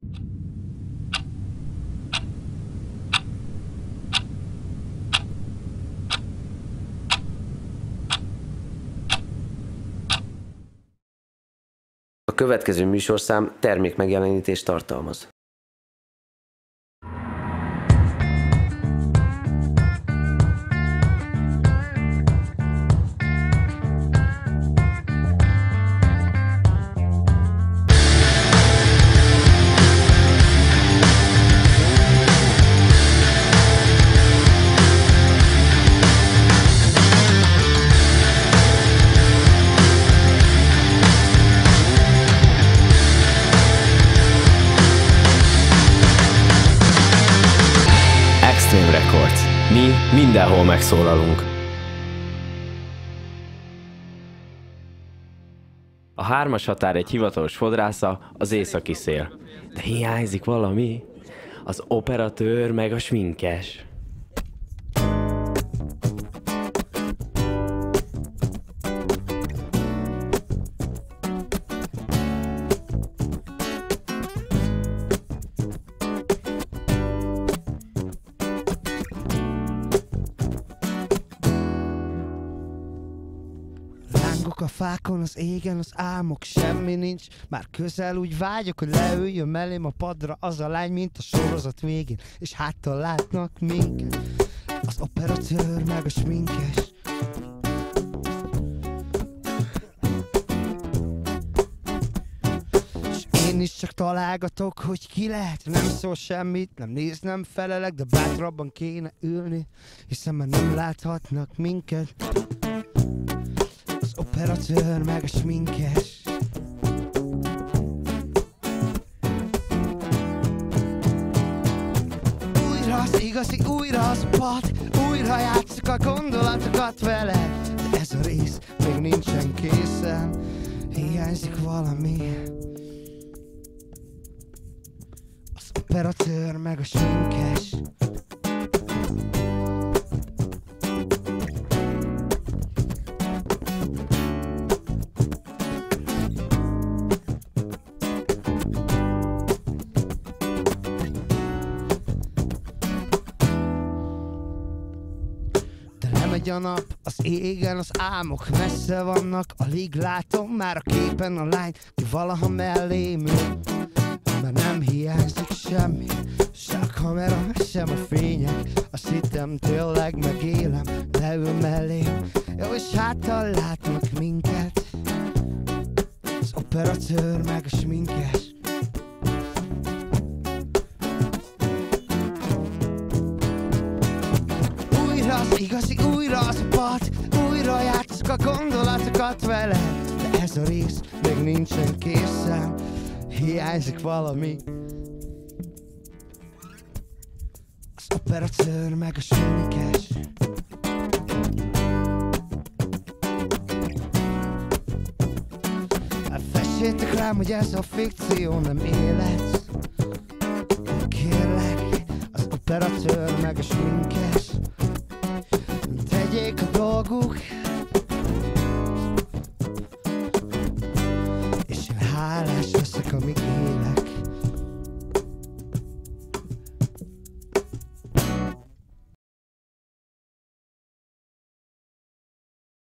A következő műsorszám termékmegjelenítést tartalmaz. Extreme Records. Mi mindenhol megszólalunk. A 3-as határ egy hivatalos fodrásza, az északi szél. De hiányzik valami? Az operatőr meg a sminkes. A fákon, az égen, az álmok, semmi nincs. Már közel úgy vágyok, hogy leüljön mellém a padra az a lány, mint a sorozat végén, és háttal látnak minket. Az operatőr meg a sminkes. És én is csak találgatok, hogy ki lehet. Nem szól semmit, nem néz, nem felelek, de bátrabban kéne ülni, hiszen már nem láthatnak minket. Az operatőr meg a sminkes. Újra az igazi, újra az a pad, újra játsszuk a gondolatokat vele. De ez a rész még nincsen készen, hiányzik valami. Az operatőr meg a sminkes. Lemegy a nap, az égen az álmok messze vannak, alig látom már a képen a lány, ki valaha mellém ül. Mert nem hiányzik semmi, se a kamera, sem a fények. Azt hittem tényleg megélem, leül mellém, jó, és háttal látnak minket. Az operatőr meg a sminkes. Újra az igazi, újra az a pad, újra játsszuk a gondolatokat vele. De ez a rész még nincsen készen, hiányzik valami. Az operatőr meg a sminkes. Fessétek rám, hogy ez a fikció nem élet. Kérlek, az operatőr meg a sminkes.